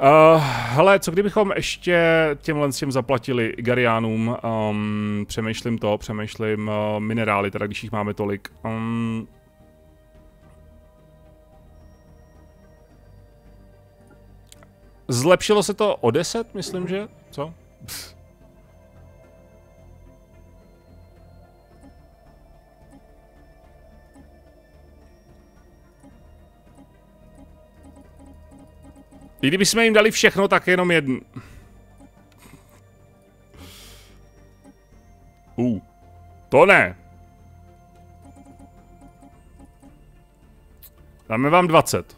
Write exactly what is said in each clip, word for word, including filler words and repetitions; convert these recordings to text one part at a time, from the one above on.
Uh, hele, co kdybychom ještě těmhle s těm zaplatili Igariánům, um, přemýšlím to, přemýšlím uh, minerály, teda když jich máme tolik. Um, zlepšilo se to o deset, myslím, že? Co? Pff. I kdybychom jim dali všechno, tak jenom jedn. Uh, to ne. Dáme vám dvacet.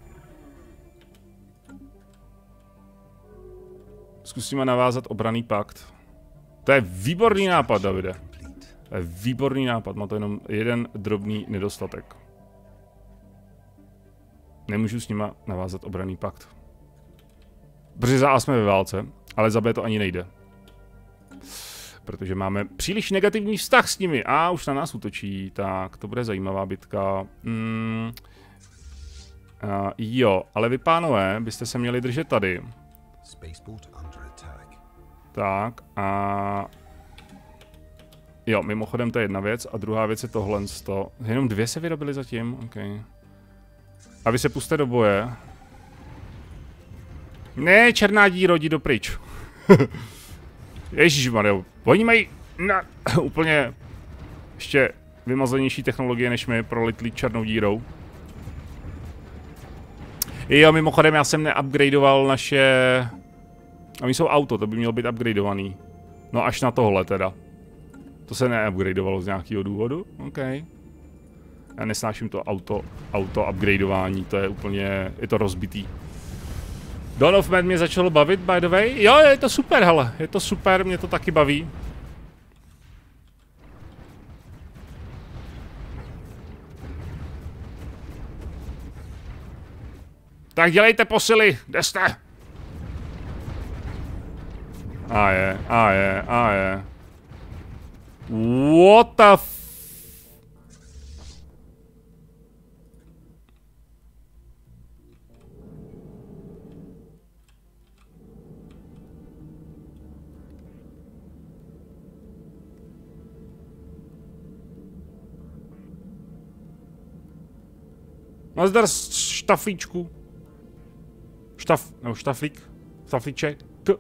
Zkusíme navázat obranný pakt. To je výborný nápad, Davide. To je výborný nápad, má to jenom jeden drobný nedostatek. Nemůžu s nima navázat obranný pakt. Protože za A jsme ve válce, ale za B to ani nejde. Protože máme příliš negativní vztah s nimi. A už na nás útočí, tak to bude zajímavá bitka. Mm. Uh, jo, ale vy pánové, byste se měli držet tady. Tak a... Jo, mimochodem to je jedna věc a druhá věc je tohle. Jenom dvě se vyrobily zatím, ok. A vy se puste do boje. Ne, černá díro, jdi dopryč. Ježišmarjo, oni mají na, úplně ještě vymazanější technologie než my, prolitlý černou dírou. Jo, mimochodem já jsem neupgradeoval naše... Oni jsou auto, to by mělo být upgradeovaný. No až na tohle teda. To se neupgradeovalo z nějakého důvodu, OK. Já nesnáším to auto, auto upgradeování, to je úplně, je to rozbitý. Dawn of Man mě začalo bavit, by the way. Jo, je to super, hele, je to super, mě to taky baví. Tak dělejte posily, kde jste? A je, a je, a je. What the f... Nazdar štaflíčku. Štaf, nebo štaflík. Štaflíček. K.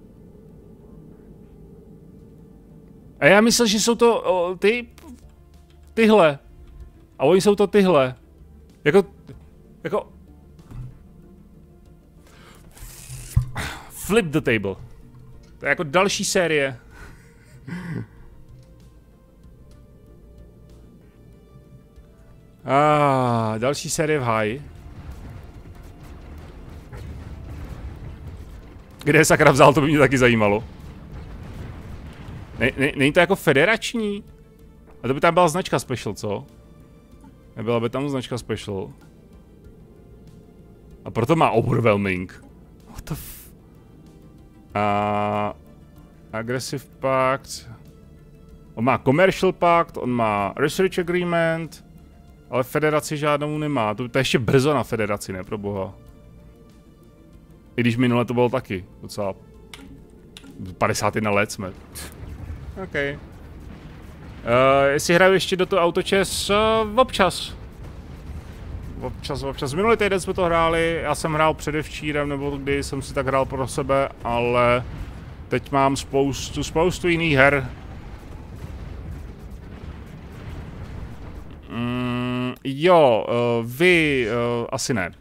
A já myslel, že jsou to o, ty... Tyhle. A oni jsou to tyhle. Jako... Jako... Flip the table. To je jako další série. Ah, další série v háji. Kde je sakra vzal, to by mě taky zajímalo. Ne, ne, není to jako federační? A to by tam byla značka special, co? Nebyla by tam značka special. A proto má overwhelming. What the f... A... Aggressive pact. On má commercial pact, on má research agreement. Ale federaci žádnou nemá. To, to je ještě brzo na federaci, ne, pro boha. I když minule to bylo taky. Docela... padesát jedna let jsme. OK. Uh, jestli hraju ještě do toho autočes, uh, občas. Občas, občas. Minulý týden jsme to hráli, já jsem hrál předevčírem, nebo kdy jsem si tak hrál pro sebe, ale teď mám spoustu, spoustu jiných her. Mm, jo, uh, vy, uh, asi ne.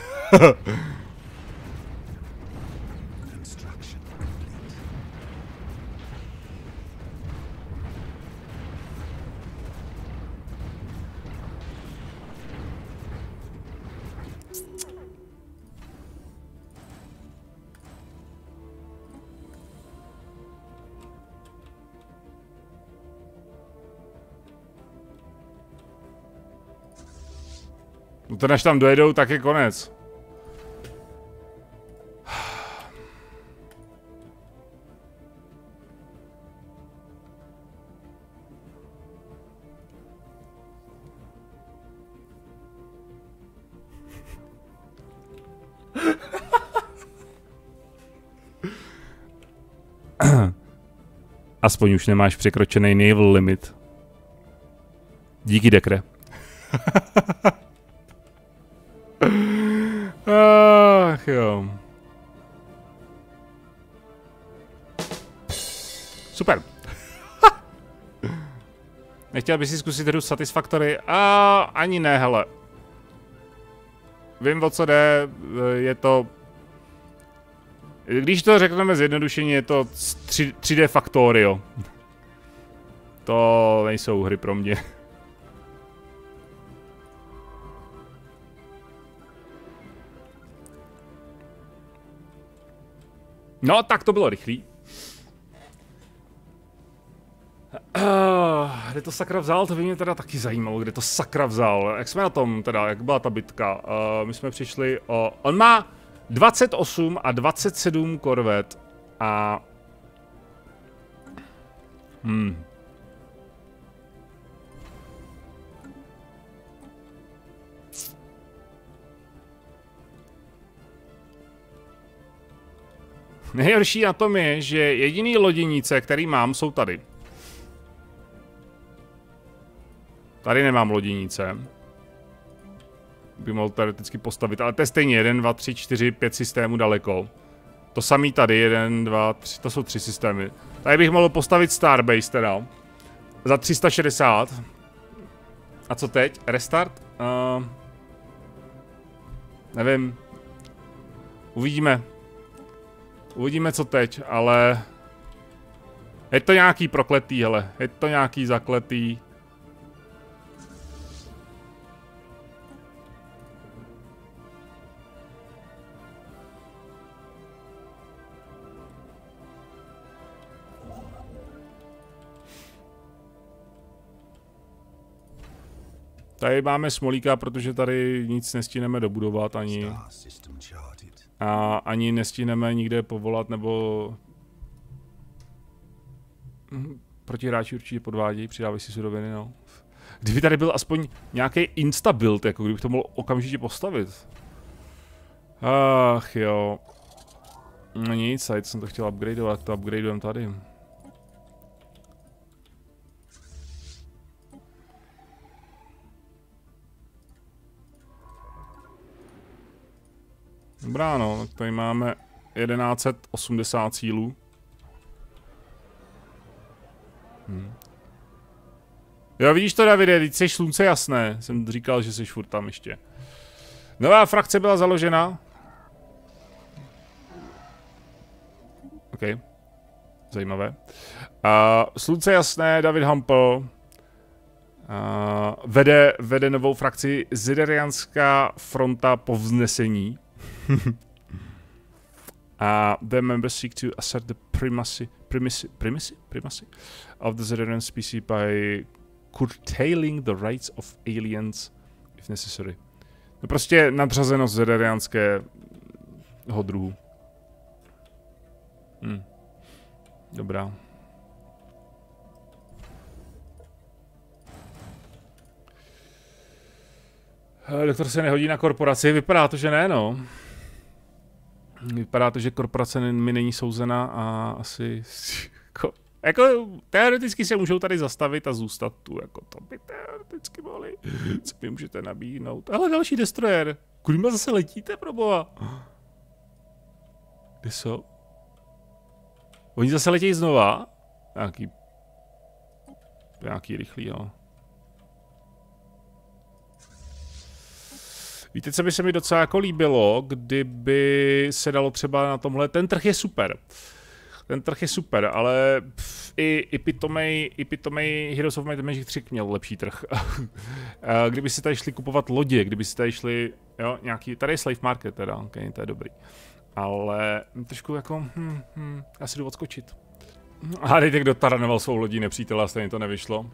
No to než tam dojedou, tak je konec. Aspoň už nemáš překročený naval limit. Díky, Dekre. Ach jo. Super. Nechtěl bys si zkusit hru Satisfactory? A ani ne, hele. Vím, o co jde, je to... Když to řekneme zjednodušeně, je to tři dé Factorio. To nejsou hry pro mě. No, tak to bylo rychlý. Uh, kde to sakra vzal, to by mě teda taky zajímalo, kde to sakra vzal. Jak jsme na tom teda, jak byla ta bitka? Uh, my jsme přišli o... On má dvacet osm a dvacet sedm korvet a... Hmm. Nejhorší na tom je, že jediný loděnice, který mám, jsou tady. Tady nemám loděnice. By mohl teoreticky postavit, ale to je stejně jeden, dva, tři, čtyři, pět systémů daleko. To samý tady, jeden, dva, tři, to jsou tři systémy. Tady bych mohl postavit Starbase teda. Za tři sta šedesát. A co teď? Restart? Uh, nevím. Uvidíme. Uvidíme, co teď, ale... Je to nějaký prokletý, hele. Je to nějaký zakletý. Tady máme smolíka, protože tady nic nestihneme dobudovat ani. A ani nestihneme nikde povolat, nebo... Proti hráči určitě podvádějí, přidávají si suroviny, no. Kdyby tady byl aspoň nějaký insta build, jako kdybych to mohl okamžitě postavit. Ach jo. No nic, teď jsem to chtěl upgradeovat, to upgradujeme tady. Dobrá, no, tak tady máme tisíc sto osmdesát cílů. Hm. Jo, vidíš to, Davide, teď jsi slunce jasné. Jsem říkal, že jsi furt tam ještě. Nová frakce byla založena. OK. Zajímavé. Uh, slunce jasné, David Hampel. Uh, vede, vede novou frakci Zidarianská fronta povznesení. Uh, the members seek to assert the primacy, primacy, primacy, primacy of the Zidarian species by curtailing the rights of aliens if necessary. No prostě nadřazenost zidariánského druhu. Hm. Dobrá. Doktor se nehodí na korporaci, vypadá to, že ne, no. Vypadá to, že korporace mi není souzena a asi... Jako, jako teoreticky se můžou tady zastavit a zůstat tu, jako to by teoreticky mohli. Co mi můžete nabídnout? Ale další destroyer. Kudy zase letíte, proboha? Kde jsou? Oni zase letějí znova? Nějaký... Nějaký rychlý, jo. Víte, co by se mi docela jako líbilo, kdyby se dalo třeba na tomhle, ten trh je super. Ten trh je super, ale pff, i, i pitomej, i pitomej Heroes of Might and Magic tři měl lepší trh. Kdyby si tady šli kupovat lodě, kdyby si tady šli, jo, nějaký, tady je slave market teda, okay, to je dobrý. Ale trošku jako, hm, hm, já si jdu odskočit. A dejte, kdo taranoval svou lodí nepřítele, stejně to nevyšlo.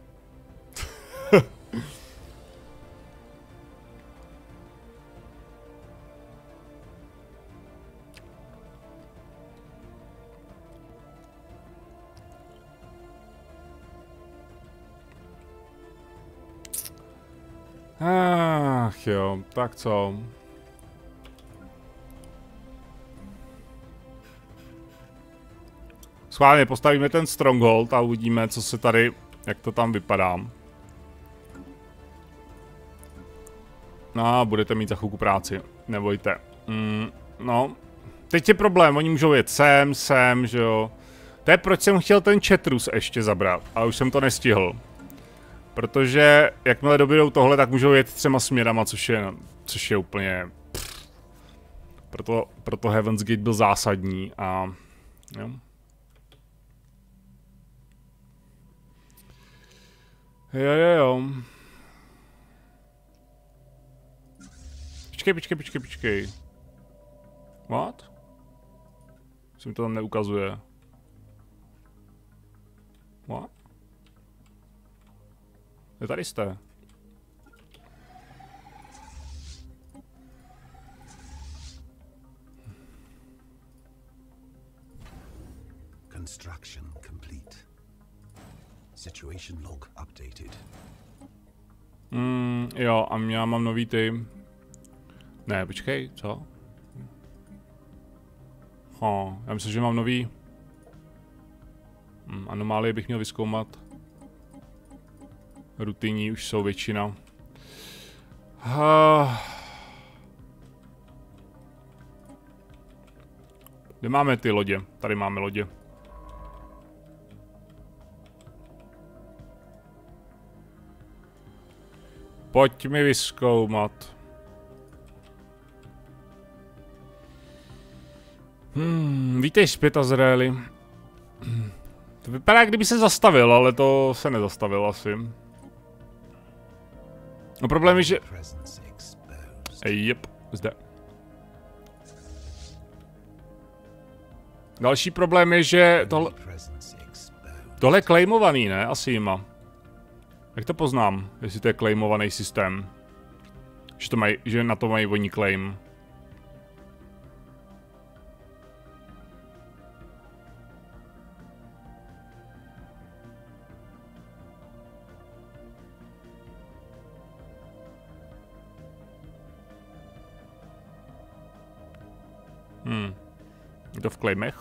Ach jo, tak co? Schválně postavíme ten stronghold a uvidíme, co se tady, jak to tam vypadá. No, budete mít za chvilku práci, nebojte. Mm, no, teď je problém, oni můžou jet sem, sem, že jo. To je proč jsem chtěl ten Chatrus ještě zabrat, ale už jsem to nestihl. Protože jakmile dobydou tohle, tak můžou jet třema směrama, což je, což je úplně... Pff. Proto, proto Heaven's Gate byl zásadní a... Jo. Jo, jo, jo. Počkej, počkej, počkej, počkej. What? Co mi to tam neukazuje? What? Je tady jste. Construction complete. Situation log updated. Mm, jo, a já mám nový ty. Ne, počkej, co? Ha, já myslím, že mám nový. Hmm, anomálie bych měl vyzkoumat. Rutinní už jsou většina. Ha. Kde máme ty lodě? Tady máme lodě. Pojď mi vyzkoumat. Hmm, vítej zpět, Azraeli. To vypadá, kdyby se zastavil, ale to se nezastavil asi. No problém je, že... Jep, zde. Další problém je, že tohle... Tohle je claimovaný, ne? Asi jima. Jak to poznám, jestli to je claimovaný systém? Že, to maj, že na to mají oni claim. Hmm. Je to v claimech?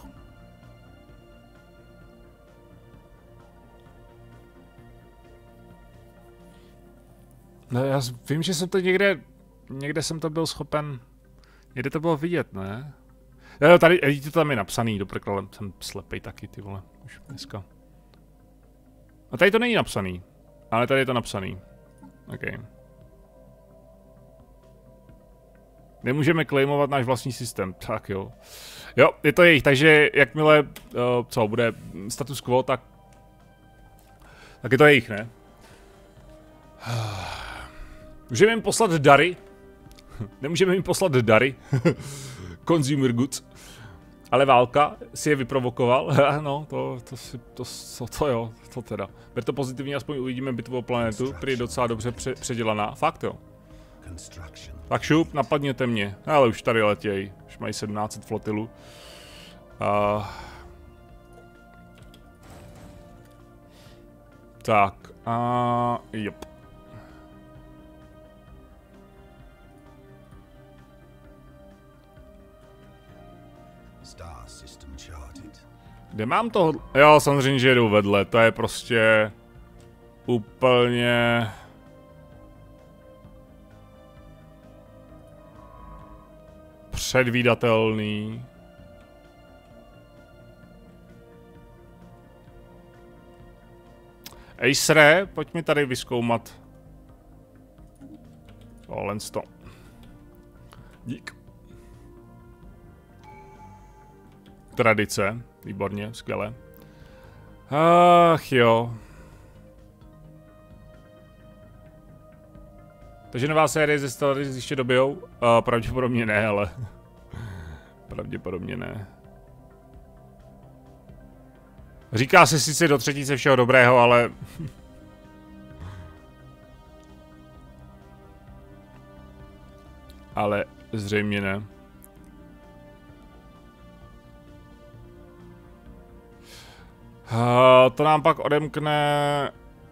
No, já vím, že jsem to někde, někde jsem to byl schopen, někde to bylo vidět, ne? Jo, tady, to tam je napsaný, do prekla, jsem slepej taky, ty vole, už dneska. A tady to není napsaný, ale tady je to napsaný. OK. Nemůžeme claimovat náš vlastní systém, tak jo. Jo, je to jejich, takže jakmile, uh, co, bude status quo, tak... Tak je to jejich, ne? Můžeme jim poslat dary. Nemůžeme jim poslat dary. Consumer goods. Ale válka si je vyprovokoval. No, to, to, si, to, to, to jo, to teda. Ber to pozitivně, aspoň uvidíme bitvu o planetu, který je docela dobře pře předělaná. Fakt jo. Tak šup, napadněte mě. Ale už tady letěj. Už mají sedmnáct set flotilu. Uh, tak. A uh, jop. Kde mám to? Jo, samozřejmě, že jedu vedle. To je prostě úplně... předvídatelný. Acere, pojď mi tady vyzkoumat. Tohle to. Dík. Tradice, výborně, skvěle. Ach jo. Takže nová série ze Stellaris ještě dobijou? Uh, pravděpodobně ne, ale... pravděpodobně ne. Říká se sice do třetice všeho dobrého, ale... ale zřejmě ne. Uh, to nám pak odemkne...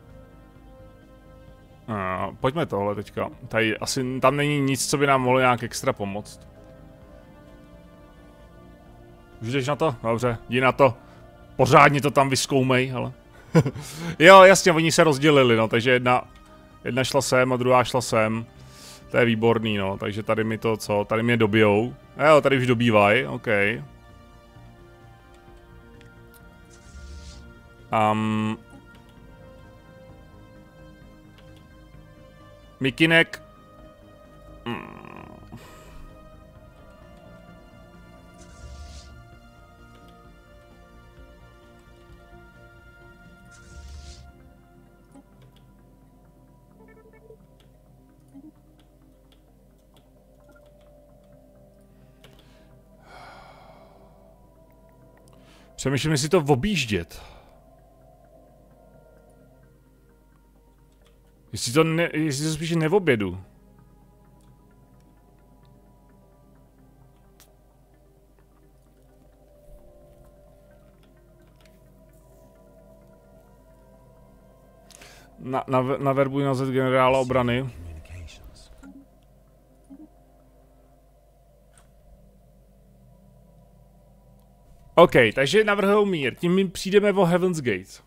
Uh, pojďme tohle teďka. Tady asi tam není nic, co by nám mohlo nějak extra pomoct. Už jdeš na to? Dobře, jdi na to. Pořádně to tam vyzkoumej, hele. Jo, jasně, oni se rozdělili, no, takže jedna, jedna šla sem a druhá šla sem. To je výborný, no, takže tady mi to co, tady mě dobijou. Jo, tady už dobývají, OK. Um, Mikinek. Mm. Přemýšlím, jestli to objíždět. Jestli to, ne, jestli to spíš neobjedu. Na, na, naverbuji na Z generála obrany. OK, takže navrhují mír. Tím my přijdeme o Heaven's Gate.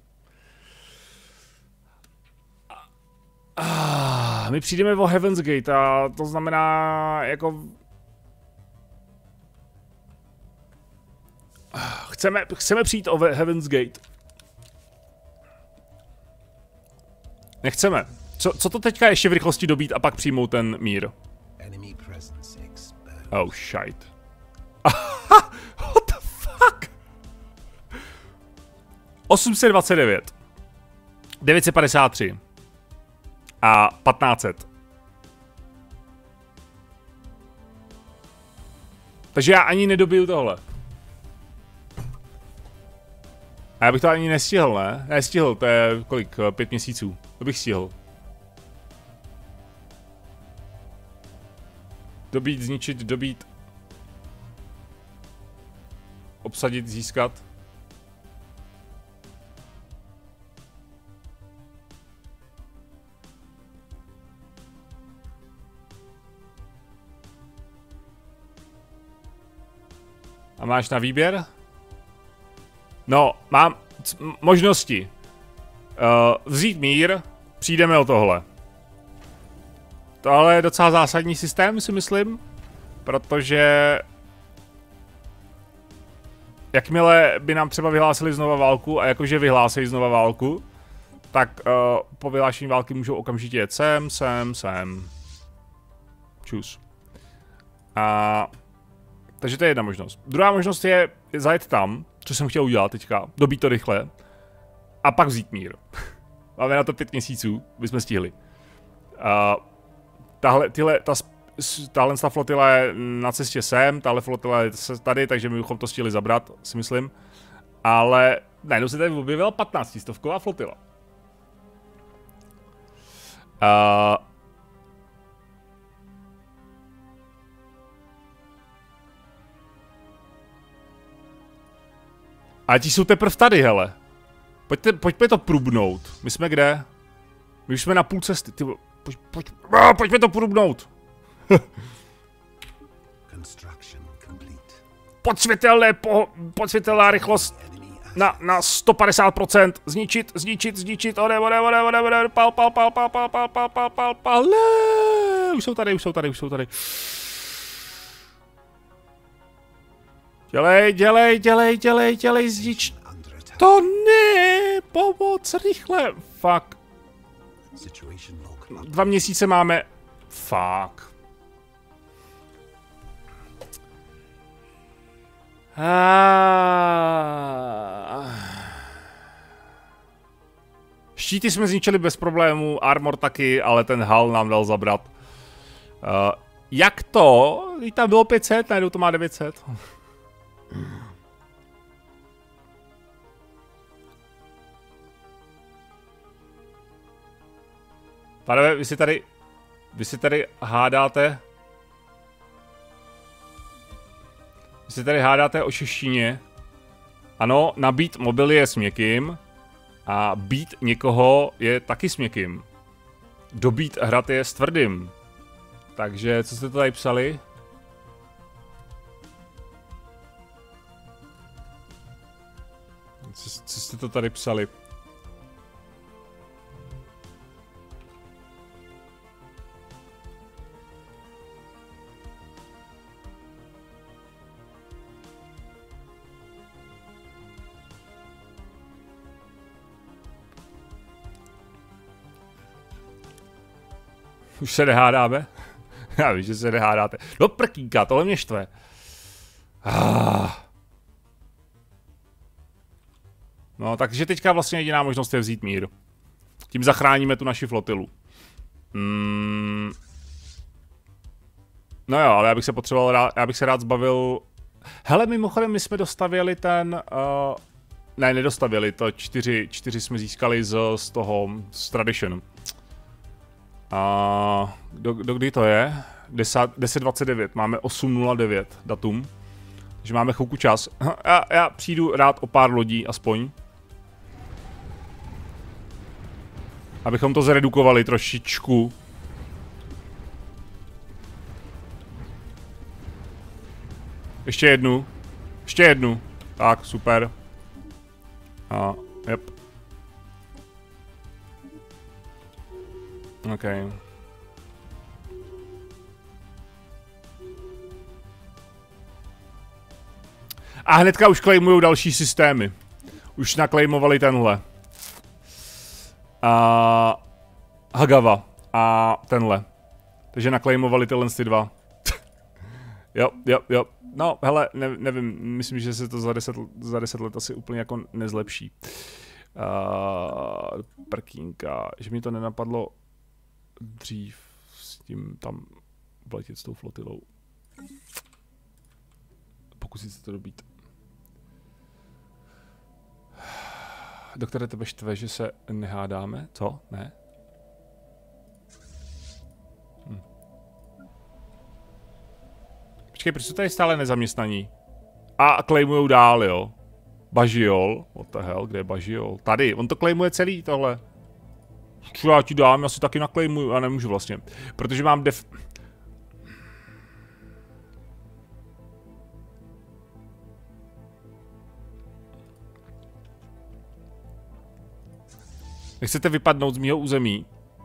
Ah, my přijdeme o Heaven's Gate a to znamená jako... Chceme, chceme přijít o Heaven's Gate. Nechceme. Co, co to teďka ještě v rychlosti dobít a pak přijmout ten mír? Oh shit. What the fuck? osm set dvacet devět. devět set padesát tři. A patnáct set. Takže já ani nedobiju tohle. A já bych to ani nestihl, ne? Nestihl, to je kolik? Pět měsíců. To bych stihl. Dobít, zničit, dobít. Obsadit, získat. A máš na výběr? No, mám možnosti. Uh, vzít mír, přijdeme o tohle. Tohle je docela zásadní systém, si myslím. Protože... Jakmile by nám třeba vyhlásili znova válku, a jakože vyhlásí znova válku, tak uh, po vyhlášení války můžou okamžitě jet sem, sem, sem. Čus. A... Takže to je jedna možnost. Druhá možnost je zajet tam, co jsem chtěl udělat teďka, dobít to rychle, a pak vzít mír. Máme na to pět měsíců, bychom stihli. Uh, tahle, tyhle, ta, tahle ta flotila je na cestě sem, tahle flotila je tady, takže my bychom to stihli zabrat, si myslím. Ale najednou se tady objevila patnáctistovková flotila. Uh, A ti jsou teprv tady, hele. Pojďte, pojďme to průbnout. My jsme kde? My už jsme na půl cesty. Ty, pojď, pojď, oh, pojďme to průbnout. Podsvětelné, po, podsvětelná rychlost na, na sto padesát procent. Zničit, zničit, zničit. Ode, ode, ode, ode, ode, pal, pal, pal, pal, pal, pal, pal, pal, pal, pal. Už jsou tady, už jsou tady, už jsou tady. Dělej, dělej, dělej, dělej, dělej, zdič. To ne, pomoc, rychle. Fuck. Dva měsíce máme. Fuck. Ah. Štíty jsme zničili bez problémů, armor taky, ale ten hal nám dal zabrat. Uh, jak to? Když tam bylo pět set, najednou to má devět set. Pánové, vy si tady, vy si tady hádáte, vy si tady hádáte o češtině. Ano, nabít mobil je s měkkým a být někoho je taky s měkkým. Dobít hrad je s tvrdým. Takže, co jste to tady psali? Co, co jste to tady psali? Už se nehádáme? Já vím, že se nehádáte. Do prkínka, tohle mě štve. Ah. No, takže teďka vlastně jediná možnost je vzít mír. Tím zachráníme tu naši flotilu. Mm. No jo, ale já bych se potřeboval rád, já bych se rád zbavil... Hele, mimochodem, my jsme dostavěli ten... Uh... Ne, nedostavěli, to čtyři, čtyři jsme získali z, z toho, z Tradition. A do, do kdy to je? deset dvacet devět, máme osm nula devět datum. Takže máme chvilku čas. Já, já přijdu rád o pár lodí aspoň. Abychom to zredukovali trošičku. Ještě jednu. Ještě jednu. Tak, super. A, yep. OK. A hnedka už claimujou další systémy. Už naklejmovali tenhle. A Hagava a tenhle. Takže naklejmovali tyhle ty dva. Jo, jo, jo. No, hele, ne, nevím, myslím, že se to za deset, za deset let asi úplně jako nezlepší. Uh, prkínka, že mi to nenapadlo dřív s tím tam vletět s tou flotilou. Pokusit se to dobít. Doktore, tebe štve, že se nehádáme? Co? Ne? Hm. Počkej, proč jsou tady stále nezaměstnaní? A claimujou dál, jo? Bažiol, what the hell, kde je Bažiol? Tady, on to claimuje celý tohle. Co já ti dám, já si taky naklejmuju, já nemůžu vlastně. Protože mám def... Nechcete vypadnout z mýho území?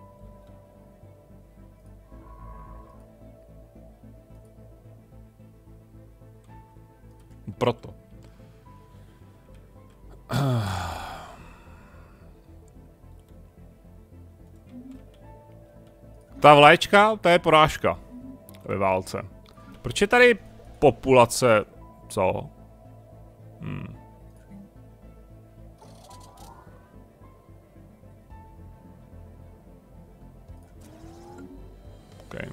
Proto. Ta vlaječka, to je porážka ve válce. Proč je tady populace... Co? Hmm. Okay.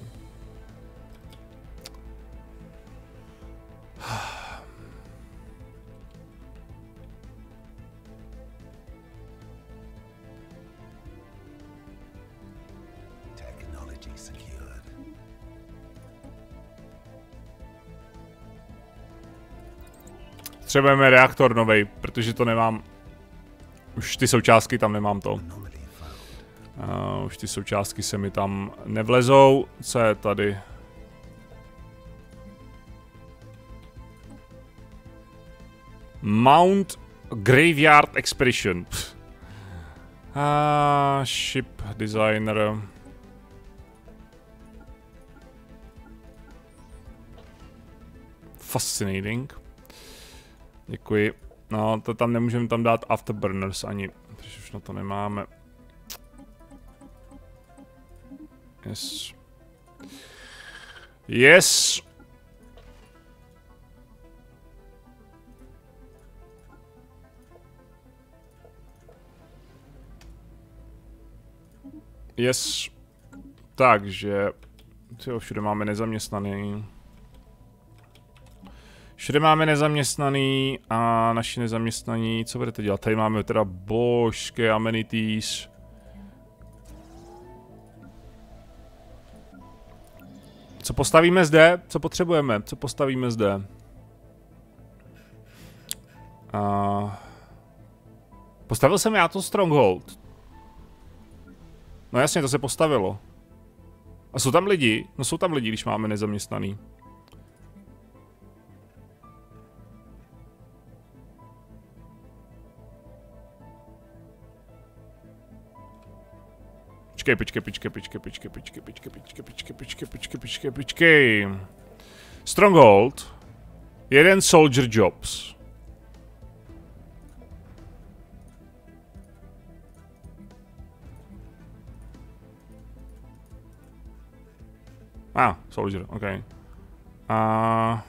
Technology secured. Potřebujeme reaktor novej, protože to nemám. Už ty součástky tam nemám to. Uh, už ty součástky se mi tam nevlezou. Co je tady? Mount Graveyard Expedition. Uh, ship designer. Fascinating. Děkuji. No, to tam nemůžeme tam dát afterburners ani, protože už na to nemáme. Yes. Yes. Yes. Takže, tyjo, všude máme nezaměstnaný. Všude máme nezaměstnaný a naši nezaměstnaní, co budete dělat? Tady máme teda božské amenities. Co postavíme zde? Co potřebujeme? Co postavíme zde? Uh, postavil jsem já to Stronghold. No jasně, to se postavilo. A jsou tam lidi? No jsou tam lidi, když máme nezaměstnaný. Počkej, počkej, počkej, počkej, počkej, počkej, počkej, počkej, počkej, počkej, počkej, počkej, počkej. Stronghold. Jeden soldier jobs. A, ah, soldier, ok. A...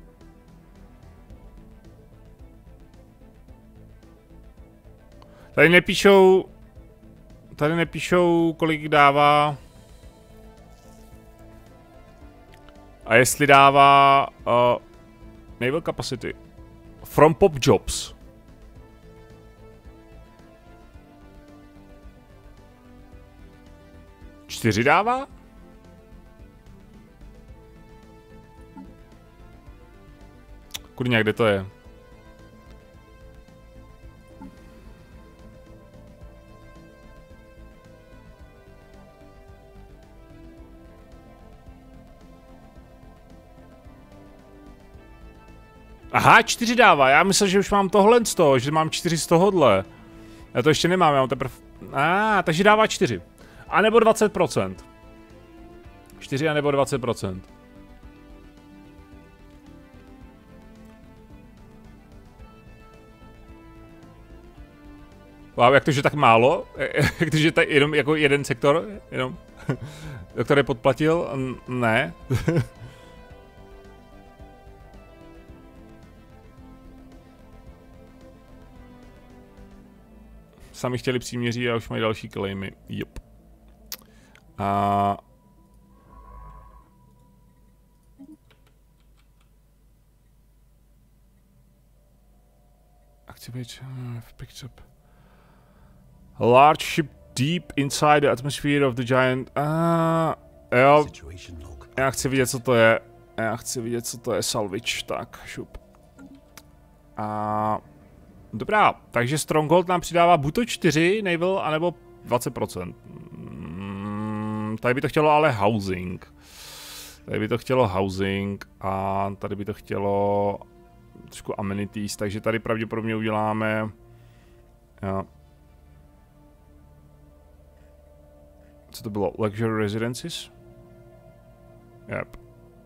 Tady nepíšou... Tady nepíšou, kolik dává... A jestli dává... Uh, naval capacity. From pop jobs. Čtyři dává? Kurňa, kde to je? Aha, čtyři dává, já myslel, že už mám tohle z toho, že mám čtyři z tohohle. Já to ještě nemám, já mám teprve... A, ah, takže dává čtyři. A nebo dvacet procent. čtyři a nebo dvacet procent. Wow, jak to, že tak málo? Jak to, že tak jenom jako jeden sektor? Jenom? Který podplatil? Ne. Sami chtěli příměří a už mají další claimy. Yep. A... Activate... Picked up. Large ship deep inside the atmosphere of the giant... Ah, jo. Já chci vidět, co to je. Já chci vidět, co to je salvage. Tak, šup. A... Dobrá, takže Stronghold nám přidává buď to čtyři naval, anebo dvacet procent. Mm, tady by to chtělo ale housing. Tady by to chtělo housing a tady by to chtělo trošku amenities, takže tady pravděpodobně uděláme... Jo. Co to bylo? Luxury residences? Yep.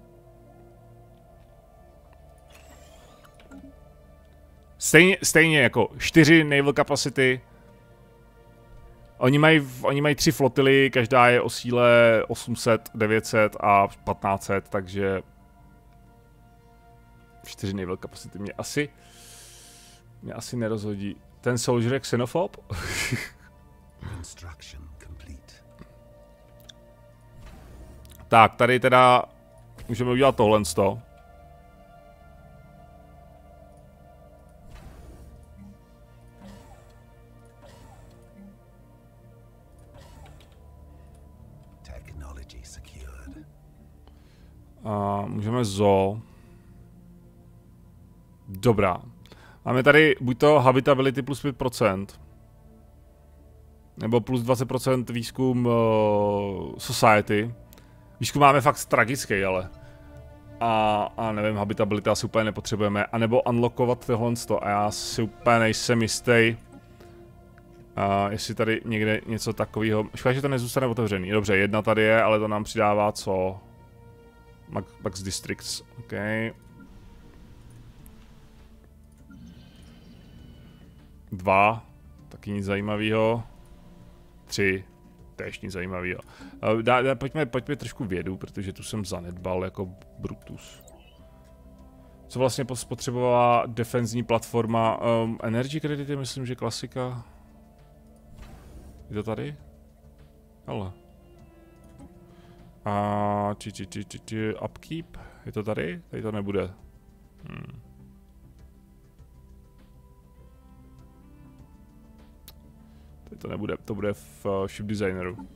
Stejně, stejně jako čtyři naval capacity. Oni mají, oni mají tři flotily, každá je o síle osm set, devět set a patnáct set, takže čtyři naval capacity mě asi mě asi nerozhodí. Ten soldier je xenofob? Tak, tady teda můžeme udělat tohle z toho. A můžeme zo. Dobrá. Máme tady buď to habitability plus pět procent. Nebo plus dvacet procent výzkum uh, society. Výzkum máme fakt tragický, ale. A, a nevím, habitability asi úplně nepotřebujeme. A nebo unlockovat tohle sto. A já si úplně nejsem jistý. Uh, jestli tady někde něco takového. Škoda, že to nezůstane otevřený. Dobře, jedna tady je, ale to nám přidává co? Max Districts, OK. Dva, taky nic zajímavého. Tři, též nic zajímavého. Uh, dá, dá, pojďme, pojďme trošku vědu, protože tu jsem zanedbal jako Brutus. Co vlastně spotřebovala defenzní platforma? Um, energy kredity, myslím, že klasika. Je to tady? Ale. A či, či, či, či, či, upkeep, je to tady? Tady to nebude. Hmm. Tady to nebude, to bude v uh, ship designeru.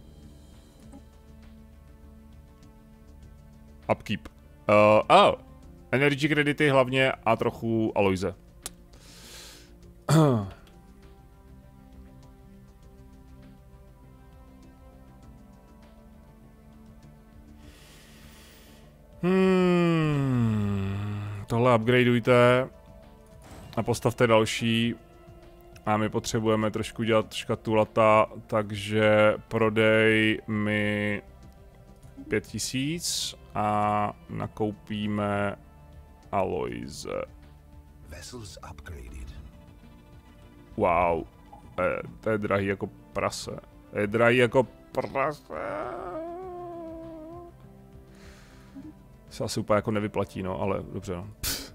Upkeep. Uh, oh, energy kredity hlavně a trochu Aloise. Hmm, tohle upgradeujte a postavte další A my potřebujeme trošku dělat škatulata, takže prodej mi pět tisíc a nakoupíme Aloise. Vessels upgraded. Wow, to je, to je drahý jako prase. To je drahý jako prase. Se asi úplně jako nevyplatí, no, ale dobře, no. Pff.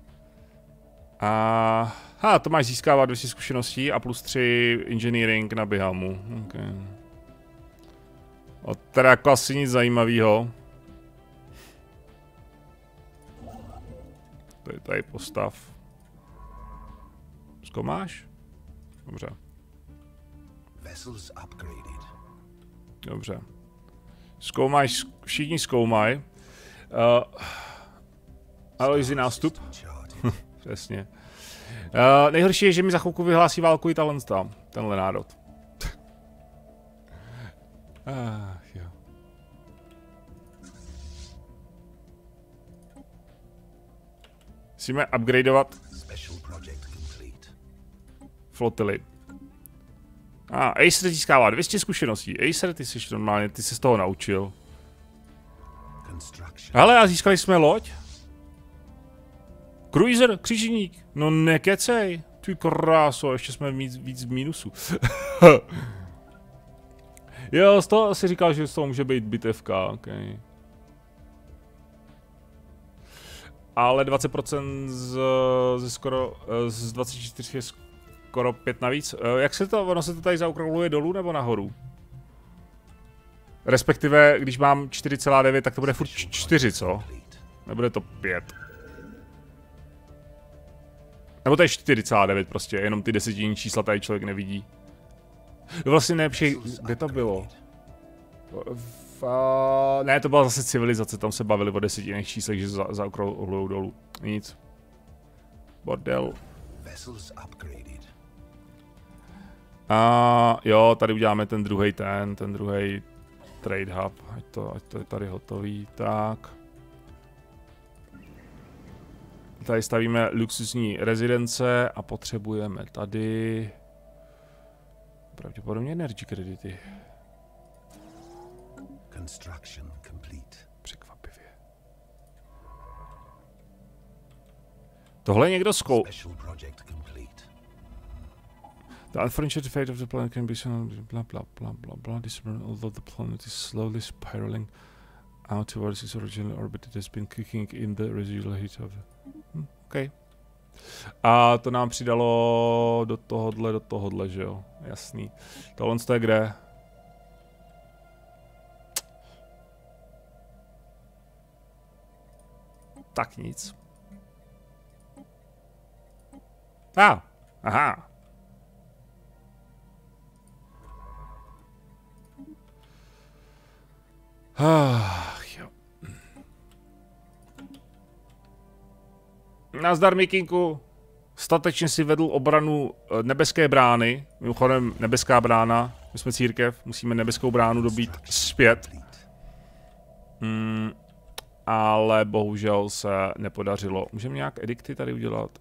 A ha, to máš získávat dvě stě zkušeností a plus tři engineering na Bihamu. Okay. O, teda jako asi nic zajímavého. Tady, tady postav. Zkoumáš? Dobře. Vessels upgraded. Dobře. Zkoumaj, všichni zkoumaj. Uh, Aloisi nástup. Přesně. Uh, nejhorší je, že mi za chvilku vyhlásí válku i talenta, tenhle národ. ah, jo. Musíme upgradeovat flotily. A ah, Acer získává dvě stě zkušeností. Acer, ty jsi normálně, ty se z toho naučil. Hele, a získali jsme loď. Cruiser, křižník. No nekecej. Ty kráso, ještě jsme víc, víc v mínusu. Jo, z toho si říkal, že z toho může být bitevka, okay. Ale dvacet procent z, z skoro, z dvacet čtyři je skoro pět navíc. Jak se to, ono se to tady zaokroluje dolů nebo nahoru? Respektive, když mám čtyři celá devět, tak to bude furt čtyři, co? Nebude to pět. Nebo to je čtyři celá devět prostě, jenom ty desetinní čísla tady člověk nevidí. No vlastně ne, při... kde to bylo? V, uh, ne, to byla zase civilizace, tam se bavili o desetinných číslech, že za, zaokrolují dolů. Nic. Bordel. A jo, tady uděláme ten druhý ten, ten druhý trade hub, ať to, ať to je tady hotový, tak. Tady stavíme luxusní rezidence a potřebujeme tady pravděpodobně energy kredity. Construction complete. Překvapivě. Tohle někdo zkou... The unfortunate fate of the planet can be shown blah blah blah blah blah disappearing, although the planet is slowly spiraling out towards its original orbit. It has been kicking in the residual heat of the... Hm, OK. A to nám přidalo do tohohle, do tohohle, že jo? Jasný. Tohle je kde? Tak nic. A, ah, aha. Ach, jo. Nazdar, Mikinku. Statečně si vedl obranu nebeské brány. Mimochodem, nebeská brána. My jsme církev, musíme nebeskou bránu dobít zpět. Hmm, ale bohužel se nepodařilo. Můžeme nějak edikty tady udělat?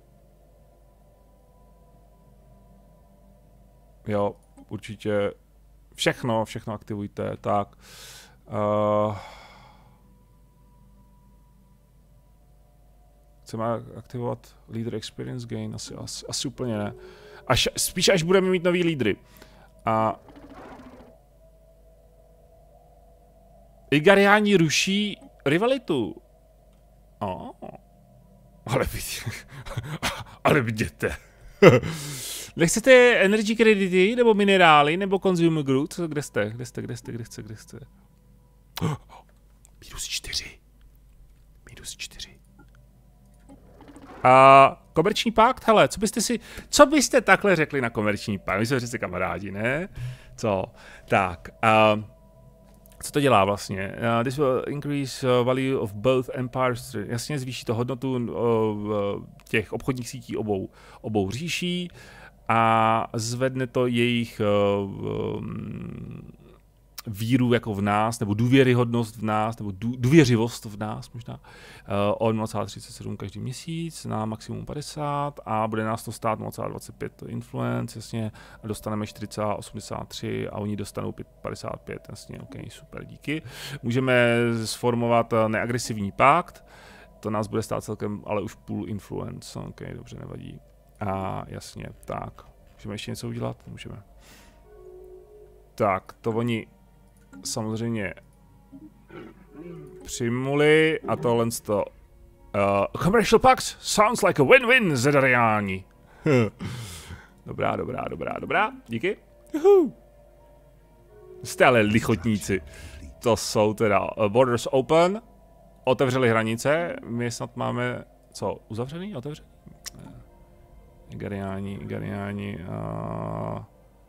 Jo, určitě. Všechno, všechno aktivujte, tak. Uh, chceme aktivovat Leader Experience Gain? Asi, asi, asi úplně ne. Až, spíš až budeme mít nový lídry. A Igariáni ruší rivalitu. Oh. Ale vidíte. Ale vidíte. Nechcete energy credity, nebo minerály, nebo consumer goods? Kde jste? Kde jste? Kde jste? Kde jste? Kde jste? Oh, minus čtyři. Minus čtyři. A komerční pakt? Hele, co byste si, co byste takhle řekli na komerční pakt? My jsme přeci kamarádi, ne? Co? Tak. Uh, co to dělá vlastně? Uh, this will increase uh, value of both empires. Jasně zvýší to hodnotu uh, těch obchodních sítí obou, obou říší a zvedne to jejich uh, um, víru jako v nás, nebo důvěryhodnost v nás, nebo dů, důvěřivost v nás možná, uh, o nula celá třicet sedm každý měsíc na maximum padesát a bude nás to stát nula celá dvacet pět influence, jasně, a dostaneme čtyři celá osmdesát tři a oni dostanou padesát pět, jasně, ok, super, díky. Můžeme sformovat neagresivní pakt, to nás bude stát celkem, ale už půl influence, ok, dobře, nevadí. A jasně, tak, můžeme ještě něco udělat? Můžeme. Tak, to oni samozřejmě přijmuli a tohle to. Uh, commercial pacts sounds like a win-win, Zedariáni. Dobrá, dobrá, dobrá, dobrá, díky. Juhu. Jste ale lichotníci. To jsou teda uh, borders open, otevřeli hranice, my snad máme, co, uzavřený, otevřený? Igariáni, Igariáni, uh...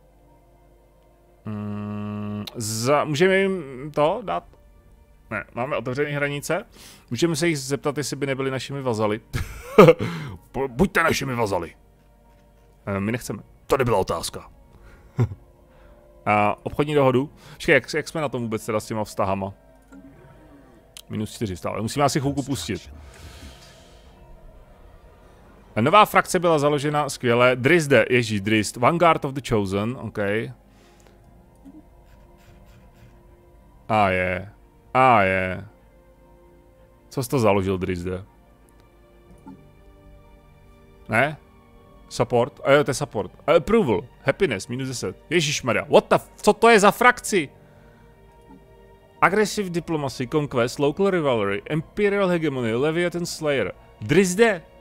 Mm, za, můžeme jim to dát? Ne, máme otevřené hranice. Můžeme se jich zeptat, jestli by nebyli našimi vazaly. Buďte našimi vazaly. E, my nechceme. To nebyla otázka. A obchodní dohodu. Počkej, jak, jak jsme na tom vůbec teda s těma vztahama? Minus čtyři stále. Musíme asi chvilku pustit. Nová frakce byla založena, skvěle. Drizde, ježí, Drizd. Vanguard of the Chosen, ok. A je. A je. Co jsi to založil, Drizde? Ne? Support? A jo, to je support. Approval. Happiness, minus deset. Ježišmarja, what the f... Co to je za frakci? Aggressive Diplomacy, Conquest, Local Rivalry, Imperial Hegemony, Leviathan Slayer. Drizde?